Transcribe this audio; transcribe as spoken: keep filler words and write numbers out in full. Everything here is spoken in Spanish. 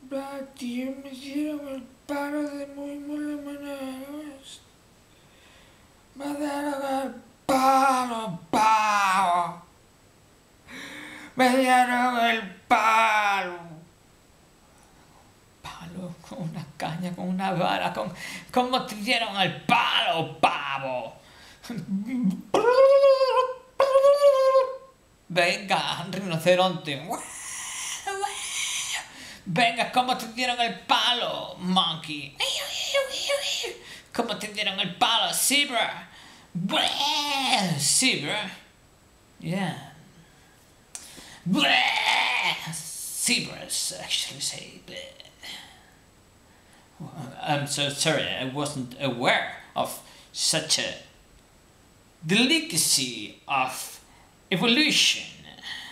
tío, me dieron el palo de muy malas maneras. Me dieron el palo, palo. Me dieron el palo. Palo, con una caña, con una vara, con... ¿Cómo te dieron el palo, pavo? Venga, rinoceronte. Venga, ¿cómo te dieron el palo, monkey? ¿Cómo te dieron el palo, zebra? Zebra? Yeah. Zebras actually say bleh. I'm so sorry, I wasn't aware of such a delicacy of evolution.